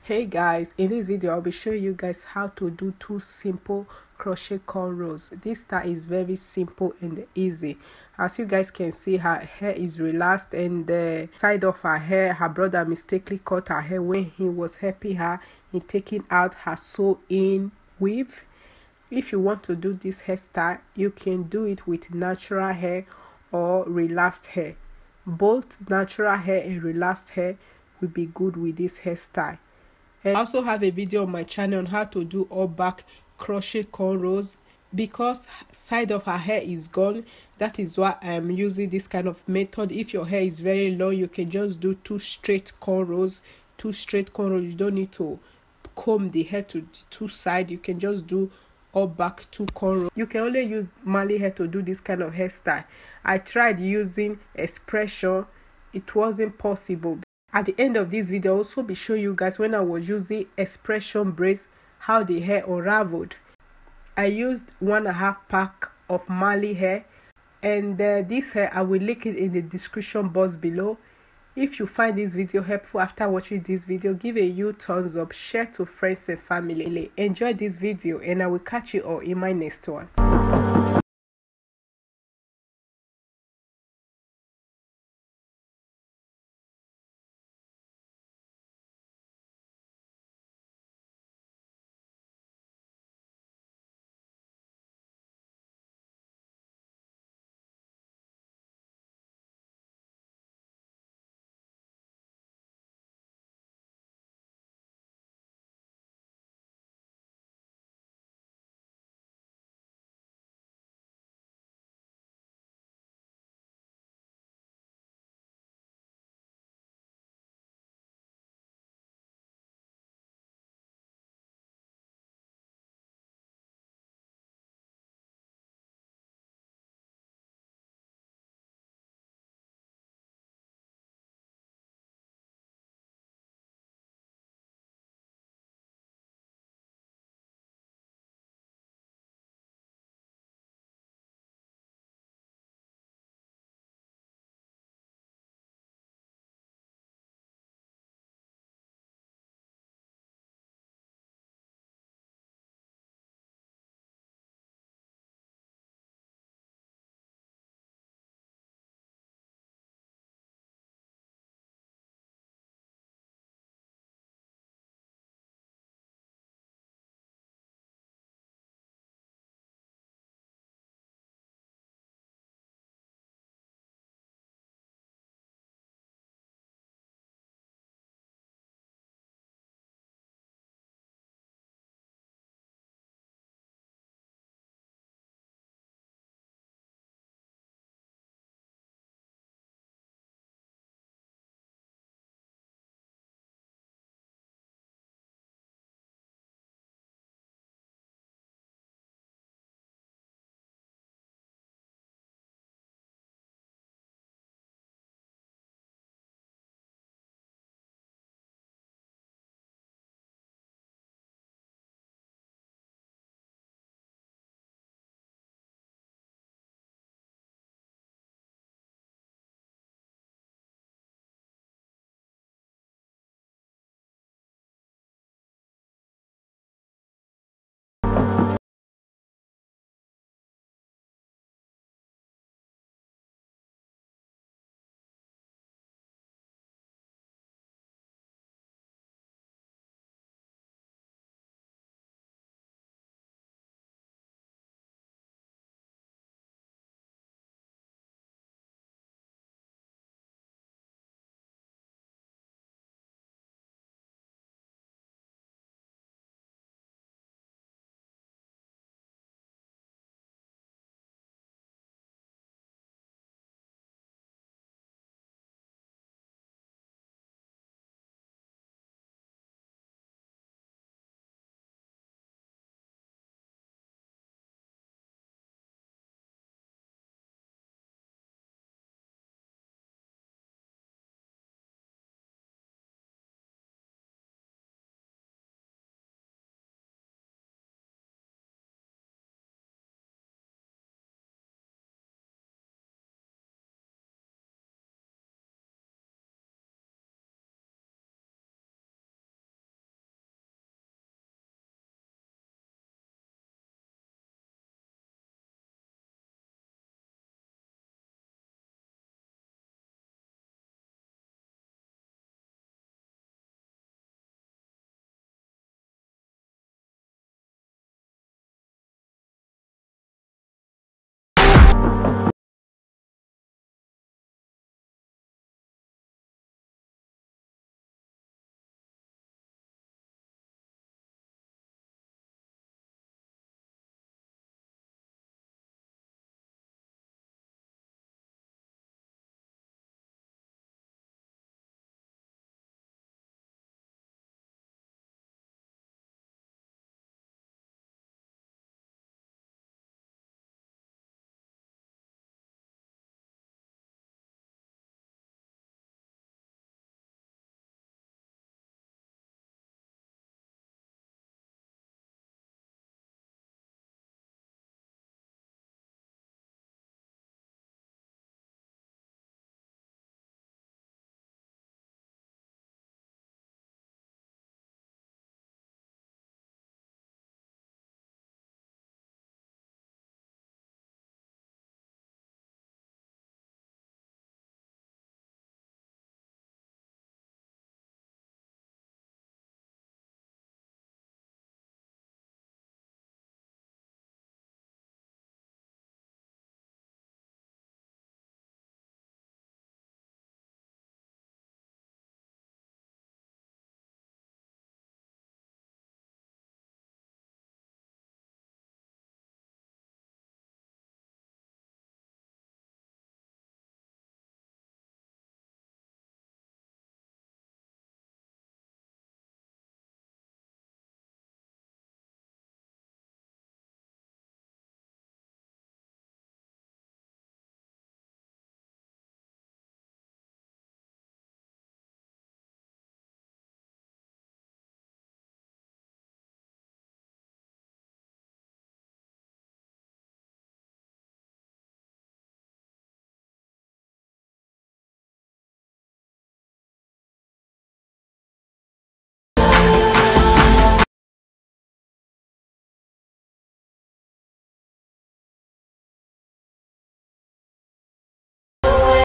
Hey guys, in this video I'll be showing you guys how to do two simple crochet cornrows. This style is very simple and easy. As you guys can see, her hair is relaxed, and the side of her hair, her brother mistakenly cut her hair when he was helping her in taking out her sew-in weave. If you want to do this hairstyle, you can do it with natural hair or relaxed hair. Both natural hair and relaxed hair will be good with this hairstyle. I also have a video on my channel on how to do all back crochet cornrows. Because side of her hair is gone, that is why I am using this kind of method. If your hair is very long, you can just do two straight cornrows. You don't need to comb the hair to the two sides. You can just do all back two cornrows. You can only use Marley hair to do this kind of hairstyle. I tried using expression, it wasn't possible. At the end of this video, I'll also be showing you guys when I was using expression braids, how the hair unraveled. I used 1.5 pack of Marley hair, and this hair I will link it in the description box below. If you find this video helpful after watching this video, give a huge thumbs up, share to friends and family. Enjoy this video, and I will catch you all in my next one.